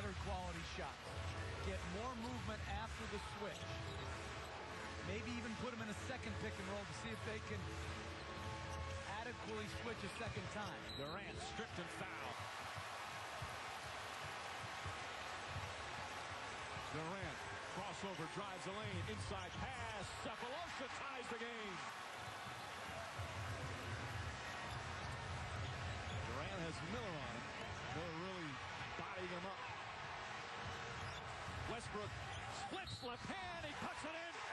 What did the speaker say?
better quality shots. Get more movement after the switch. Maybe even put them in a second pick and roll to see if they can adequately switch a second time. Durant stripped and fouled. Durant, crossover, drives the lane, inside pass, Cephalosha ties the game. Durant has Miller on him. Miller really dotting him up. Westbrook splits left hand, he puts it in.